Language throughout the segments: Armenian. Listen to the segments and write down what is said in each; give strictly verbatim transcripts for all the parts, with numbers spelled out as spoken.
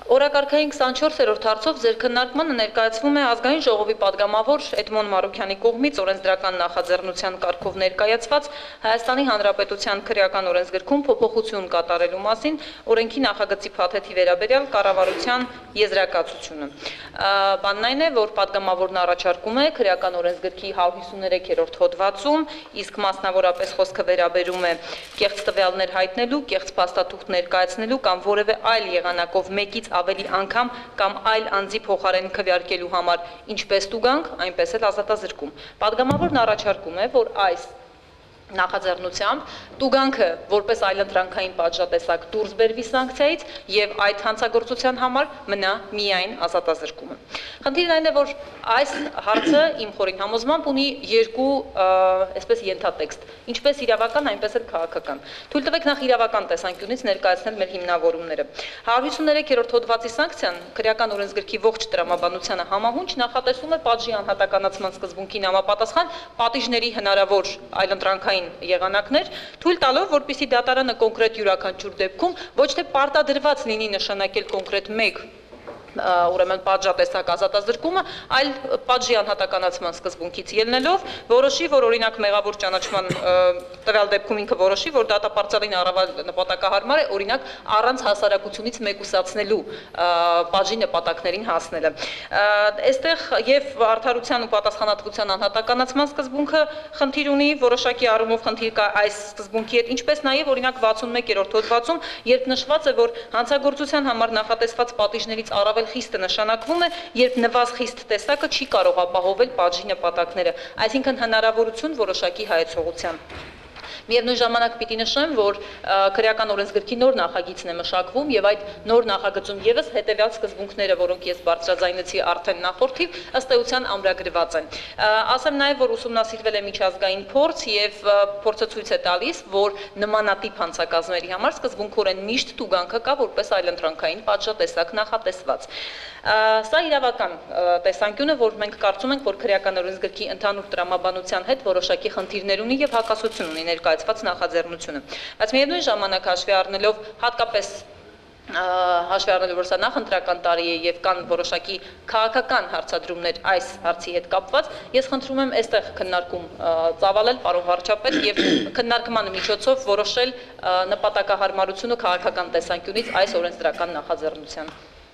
Օրակարգային քսանչորսերորդ հարցով ձեր քննարկմանը ներկայացվում է ազգային ժողովի падգամավոր Էդմոն Մարուքյանի կողմից օրենսդրական նախաձեռնության կարգով ներկայացված Հայաստանի Հանրապետության քրեական օրենսգրքում փոփոխություն կատարելու մասին օրենքի նախագծի փաթեթի վերաբերյալ կառավարության եզրակացությունը։ Բանն այն է, որ падգամավորն առաջարկում է քրեական օրենսգրքի հարյուր հիսուններեք-րդ հոդվածում, իսկ մասնավորապես խոսքը վերաբերում է կեղծ տվյալներ հայտնելու, կեղծ փաստաթուղթ ներկայացնելու կամ որևէ այլ եղանակով մեկից ավելի անգամ կամ այլ անձի փոխարեն քվեարկելու համար ինչպես տուգանք, այնպես էլ ազատազրկում։ Падգամավորն առաջարկում է, որ այս նախաձեռնությամբ տուգանքը որպես այլընտրանքային պատժատեսակ դուրս բերվի սանկցիայից եւ այդ հանցագործության համար մնա միայն ազատազրկումը։ Խնդիրն այն է, որ այս հարցը իմ խորին համոզմամբ ունի երկու այսպես ենթատեքստ, ինչպես իրավական, այնպես էլ քաղաքական։ Թույլ տվեք նախ իրավական տեսանկյունից ներկայացնել մեր հիմնավորումները։ հարյուր հիսուններեք-րդ հոդվածի սանկցիան քրեական օրենսգրքի ողջ տրամաբանությանը համահունչ նախատեսում է պատժի անհատականացման սկզբունքին համապատասխան պատիժների հնարավոր այլընտրանքային եղանակներ, թույլ տալով, որպեսզի դատարանը կոնկրետ յուրաքանչյուր դեպքում ոչ թե պարտադրված լինի նշանակել կոնկրետ մեկ ուրեմն պատժատեսակ ազատազրկումը, այլ պատժի անհատականացման սկզբունքից ելնելով որոշի, որ օրինակ մեղավոր ճանաչման տվյալ դեպքում ինքը որոշի, որ դատապարտյալին առավել նպատակահարմար է օրինակ առանց հասարակությունից մեկուսացնելու պատժի նպատակներին հասնելը։ Այստեղ եւ արդարության ու պատասխանատվության անհատականացման սկզբունքը խնդիր ունի, որոշակի առումով խնդիր կա այս սկզբունքի հետ, ինչպես նաեւ օրինակ վաթսունմեկերորդ հոդվածում, երբ նշված է, որ հանցագործության համար նախատեսված պատիժներից առավել խիստը նշանակվում է, երբ նվազ խիստ տեսակը չի կարող ապահովել պատժի նպատակները, այսինքն հնարավորություն որոշակի հայեցողության։ Միևնույն ժամանակ պիտի նշեմ, որ քրեական օրենսգրքի նոր նախագիծն է մշակվում եւ այդ նոր նախագծում եւս հետեւյալ սկզբունքները, որոնք ես բարձրաձայնեցի արդեն նախորդիվ, ըստ էության ամրագրված են։ Ասեմ նաեւ, որ ուսումնասիրվել է միջազգային փորձ եւ փորձը ցույց է տալիս, որ նմանատիպ հանցակազմերի համար սկզբունքորեն միշտ տուգանքը կա որպես այլընտրանքային պատժատեսակ նախատեսված։ Սա իրավական տեսանկյուն է, որ մենք կարծում ենք, որ քրեական օրենսգրքի ընդհանուր տրամաբանության հետ որոշակի խնդիրներ ունի եւ հակասություն ունի ներկայացված նախաձեռնությունը։ Բայց միևնույն ժամանակ հաշվի առնելով հատկապես հաշվի առնելով, որ սա նախընտրական տարի է եւ կան որոշակի քաղաքական հարցադրումներ այս հարցի հետ կապված, ես խնդրում եմ այստեղ քննարկում ծավալել պարոն վարչապետ եւ քննարկման միջոցով որոշել նպատակահարմարությունը քաղաքական տեսանկյունից այս օրենսդրական նախաձեռնության։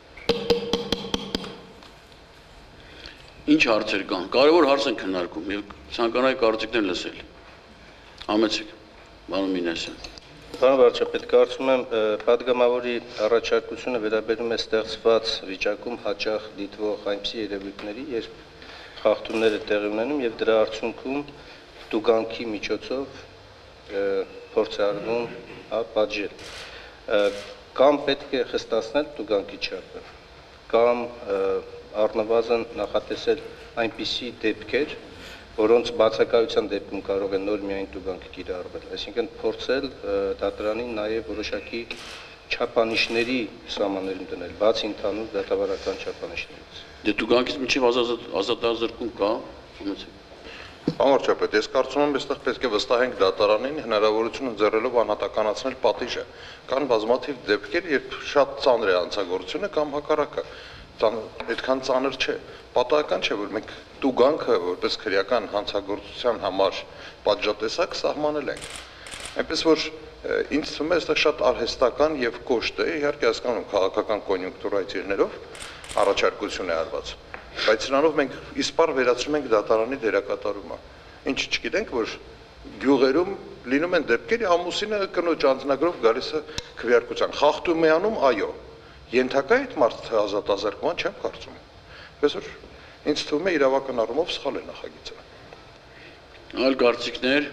Ինչ հարցեր կան, կարևոր հարց են քննարկում եւ ցանկանայի կարծիքներ լսել։ Համեցեք, պարոն Մինասյան։ Պարոն վարչապետ, կարծում եմ падգամավորի առաջարկությունը վերաբերում է ստեղծված վիճակում հաճախ դիտվող այնպիսի երևույթների, երբ խախտումները տեղի ունենում եւ դրա արդյունքում տուգանքի միջոցով փորձ է արվում պատժել։ Կամ պետք է խստացնել տուգանքի չափը, կամ առնվազն նախատեսել այնպիսի դեպքեր, որոնց բացակայության դեպքում կարող է նոր միայն տուգանք կիրառվել, այսինքն փորձել դատարանին նաև որոշակի չափանիշների սահմաններում դնել, բացի ընդհանուր դատավարական չափանիշներից։ Դե տուգանքից մինչև ազատազրկում կա, ումեցեք։ Պարոն վարչապետ, ես կարծում եմ, այստեղ պետք է վստահենք դատարանին հնարավորություն ընձեռելով անհատականացնել պատիժը։ Կան բազմաթիվ դեպքեր, երբ շատ ծանր է հանցագործությունը կամ հակառակը։ Այդքան ծանր չէ, պատահական չէ, որ մենք տուգանքը որպես քրեական հանցագործության համար պատժատեսակ սահմանել ենք։ Այնպես որ ինձ թվում է այստեղ շատ արհեստական եւ կոշտ է, իհարկե հասկանում քաղաքական կոնյունկտուրայից ելնելով առաջարկություն է արված, բայց նրանով մենք իսպառ վերացնում ենք դատարանի դերակատարումը։ Ինչ չգիտենք, որ գյուղերում լինում են դեպքեր, ամուսինը կնոջ անձնագրով գալիս է քվեարկության, խախտում է անում, այո, ենթակա այդ մարդը ազատազրկման չեմ կարծում։ Պես որ ինձ թվում է իրավական առումով սխալ է նախագիծը։ Այլ կարծիքներ։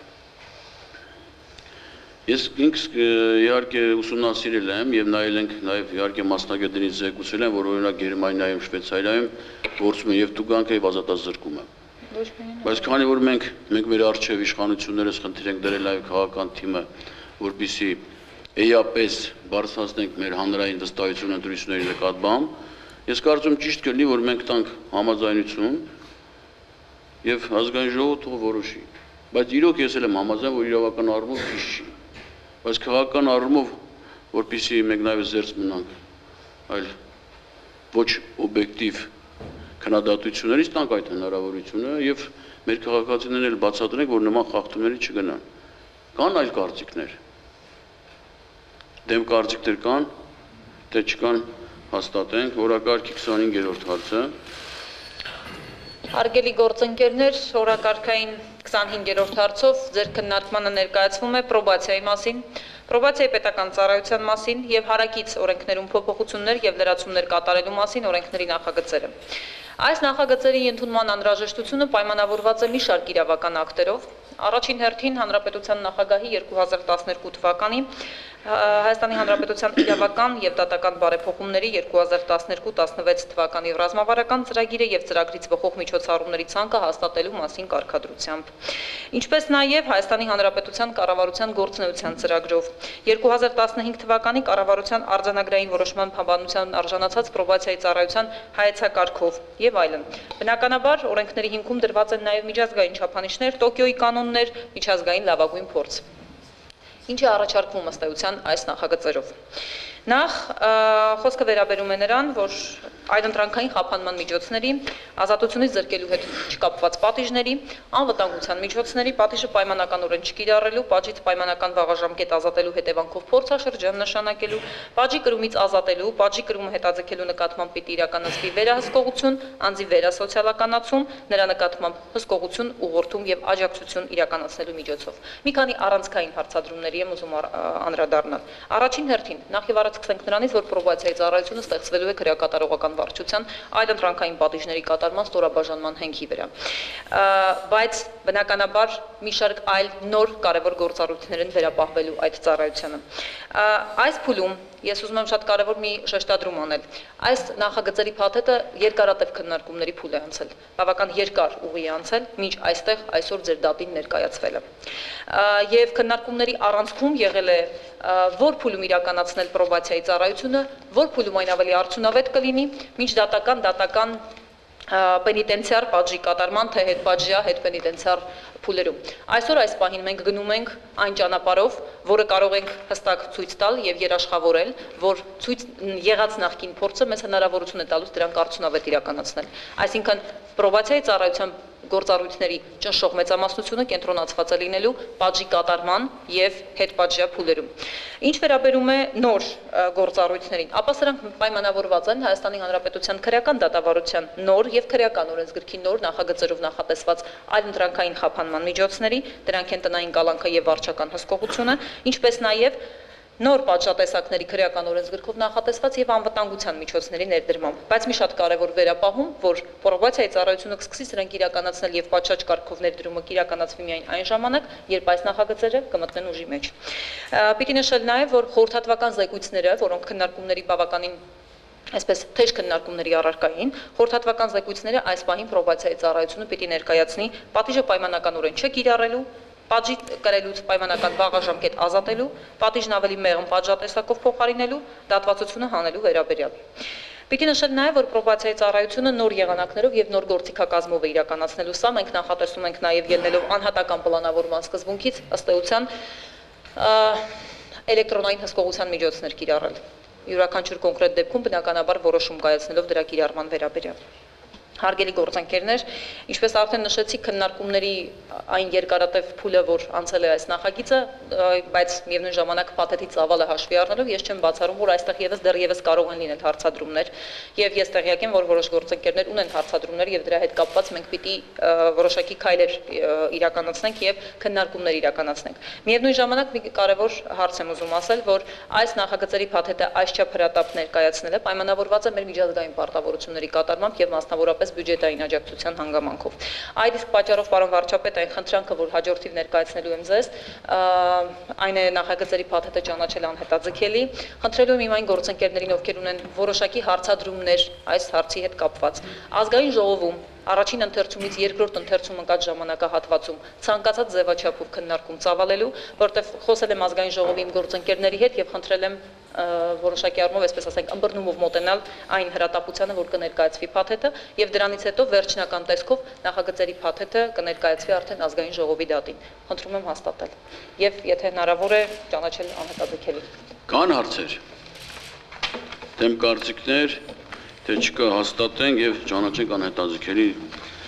Ես ինքս իհարկե ուսումնասիրել եմ եւ նայել ենք նաեւ իհարկե մասնագետներից զեկուցել են, որ օրինակ Գերմանիայում, Շվեյցարիայում գործում է եւ տուգանքը եւ ազատազրկումը։ Բայց քանի որ մենք մենք մեր արժեվ իշխանություններս խնդիր ենք դրել այլ քաղաքական թիմը, որպեսզի էապես բարձրացնենք մեր հանրային վստահությունը ընտրությունների նկատմամբ, ես կարծում ճիշտ կլինի, որ մենք տանք համաձայնություն եւ ազգային ժողովը թող որոշի։ Բայց իրոք ես էլ եմ համաձայն, որ իրավական առումով ճիշտ չի։ Բայց քաղաքական առումով, որպեսզի մենք նաեւ զերծ մնանք այլ ոչ օբյեկտիվ քննադատություններից տանք այդ հնարավորությունը եւ մեր քաղաքացիներն էլ բացատրենք, որ նման խախտումների չգնան։ Կան այլ կարծիքներ։ Դեմ կարծիքներ կան, թե չկան հաստատենք, օրակարգի քսանհինգերորդ հարցը։ Հարգելի գործընկերներ, օրակարգային քսանհինգերորդ հարցով ձեր քննարկմանը ներկայացվում է պրոբացիայի մասին, պրոբացիայի պետական ծառայության մասին եւ հարակից օրենքներում փոփոխություններ եւ լրացումներ կատարելու մասին օրենքների նախագծերը։ Այս նախագծերի ընդունման անհրաժեշտությունը պայմանավորված է մի շարք իրավական ակտերով։ Առաջին հերթին Հանրապետության նախագահի երկու հազար տասներկու թվականի Հայաստանի Հանրապետության իրավական եւ դատական բարեփոխումների երկու հազար տասներկու տասնվեց թվականի ռազմավարական ծրագիրը եւ ծրագրից բխող միջոցառումների ցանկը հաստատելու մասին կարգադրությամբ։ Ինչպես նաեւ Հայաստանի Հանրապետության կառավարության գործունեության ծրագրով երկու հազար տասնհինգ թվականի կառավարության արձանագրային որոշման փաբանության արժանացած պրոբացիայի ծառայության հայեցակարգով եւ այլն։ Բնականաբար օրենքների հիմքում դրված են նաեւ միջազգային չափանիշներ, Տոկիոյի կանոններ, միջազգային լավագույն փորձ։ Ինչ է առաջարկվում ըստ էության այս նախագծերով։ Նախ խոսքը վերաբերում է նրան, որ այլընտրանքային խափանման միջոցների, ազատությունից զրկելու հետ չկապված պատիժների, անվտանգության միջոցների, պատիժը պայմանականորեն չկիրառելու, պատժից պայմանական վաղաժամկետ ազատելու հետևանքով փորձաշրջան նշանակելու, պատժի կրումից ազատելու, պատժի կրումը հետաձգելու նկատմամբ պիտի իրականացվի վերահսկողություն, անձի վերասոցիալականացում, նրա նկատմամբ հսկողություն, ուղղորդում եւ աջակցություն իրականացնելու միջոցով։ Մի քանի առանցքային հարցադրումների եմ ուզում անդրադառնալ։ Առաջին հերթին նախ եւ առաջ սկսենք նրանից, որ պրոբացիայի ծառայությունը ստեղծվելու է քրեակատարողական վարչության այլընտրանքային պատիժների կատարման ստորաբաժանման հենքի վրա։ Բայց բնականաբար մի շարք այլ նոր կարևոր գործառույթներ են վերապահվելու այդ ծառայությանը։ Այս փուլում ես ուզում եմ շատ կարևոր մի շեշտադրում անել։ Այս նախագծերի փաթեթը երկարատև քննարկումների փուլ է անցել։ Բավական երկար ուղի է անցել, մինչ այստեղ այսօր ձեր դատին ներկայացվել է։ Եվ քննարկումների առանցքում եղել է որ փուլում իրականացնել պրոբացիայի ծառայությունը, որ փուլում այն ավելի արդյունավետ կլինի, մինչ դատական դատական պենիտենցիար պատժի կատարման, թե հետպատժյա, հետպենիտենցիար փուլերում։ Այսօր այս պահին մենք գնում ենք այն ճանապարհով, որը կարող ենք հստակ ցույց տալ եւ երաշխավորել, որ ցույց եղած նախկին փորձը մեզ հնարավորություն է տալուց դրանք արդյունավետ իրականացնել։ Այսինքն պրոբացիայի ծառայության գործառույթների ճնշող մեծամասնությունը կենտրոնացված է լինելու պատժի կատարման եւ հետպատժյա փուլերում։ Ինչ վերաբերում է նոր գործառույթներին, ապա սրանք պայմանավորված են Հայաստանի Հանրապետության քրեական դատավարության նոր եւ քրեական օրենսգրքի նոր նախագծերով նախատեսված այլընտրանքային խափանման միջոցների, դրանք են տնային կալանքը եւ վարչական հսկողությունը, ինչպես նաեւ նոր պատժատեսակների քրեական օրենսգրքով նախատեսված եւ անվտանգության միջոցների ներդրմամբ, բայց մի շատ կարեւոր վերապահում, որ պրոբացիայի ծառայությունը կսկսի սրանք իրականացնել եւ պատշաճ կարգով ներդրումը կիրականացվի միայն այն ժամանակ, երբ այս նախագծերը կմտնեն ուժի մեջ։ Պիտի նշել նաեւ, որ խորհրդատվական զեկույցները, որոնք քննարկումների բավականին այսպես թեժ քննարկումների առարկային, խորհրդատվական զեկույցները այս պահին պրոբացիայի ծառայությունը պիտի ներկայացնի պատիժը պայմանականորեն չկիրառելու, պատժի կրելուց պայմանական վաղաժամկետ ազատելու, պատիժն ավելի մեղմ պատժատեսակով փոխարինելու, դատվածությունը հանելու վերաբերյալ։ Պիտի նշել նաև, որ պրոբացիայի ծառայությունը նոր եղանակներով եւ նոր գործիքակազմով է իրականացնելու սա, մենք նախատեսում ենք նաև ելնելով անհատական պլանավորման սկզբունքից, ըստ էության էլեկտրոնային հսկողության միջոցներ կիրառել։ Յուրաքանչյուր կոնկրետ դեպքում բնականաբար որոշում կայացնելով դրա կիրառման վերաբերյալ։ Հարգելի գործընկերներ, ինչպես արդեն նշեցի, քննարկումների այն երկարատև փուլը, որ անցել է այս նախագիծը, բայց միևնույն ժամանակ փաթեթի ծավալը հաշվի առնելով, ես չեմ բացառում, որ այստեղ եւս դեռևս կարող են լինել հարցադրումներ, եւ ես տեղյակ եմ, որ որոշ գործընկերներ ունեն հարցադրումներ եւ դրա հետ կապված մենք պիտի որոշակի քայլեր իրականացնենք եւ քննարկումներ իրականացնենք։ Միևնույն ժամանակ մի կարեւոր հարց եմ ուզում ասել, որ այս նախագծերի փաթեթը այսչափ հրատապ ներկայացնելը պայմանավորված է մեր միջազգային պարտավորությունների կատարմամբ եւ մասնավորապես բյուջետային աջակցության հանգամանքով։ Այդ իսկ պատճառով, պարոն վարչապետ, այն խնդրանքը, որ հաջորդիվ ներկայացնելու եմ ձեզ, այն է նախագծերի փաթեթը ճանաչել անհետաձգելի, խնդրելու եմ իմ այն գործընկերներին, ովքեր ունեն որոշակի հարցադրումներ այս հարցի հետ կապված։ Ազգային ժողովում առաջին ընթերցումից երկրորդ ընթերցում ընկած ժամանակահատվածում ցանկացած ձևաչափով քննարկում ծավալելու, որտեղ խոսել եմ ազգային ժողովի իմ գործընկերների հետ եւ խնդրել եմ որոշակի առումով, այսպես ասենք, ըմբռնումով մոտենալ այն հրատապությանը, որ կներկայացվի փաթեթը, եւ դրանից հետո վերջնական տեսքով նախագծերի փաթեթը կներկայացվի արդեն ազգային ժողովի դատին։ Խնդրում եմ հաստատել եւ եթե հնարավոր է ճանաչել անհետաձգելի։ Կան հարցեր։ դեմ կարծիքներ, թե չկա հաստատենք եւ ճանաչենք անհետաձգելի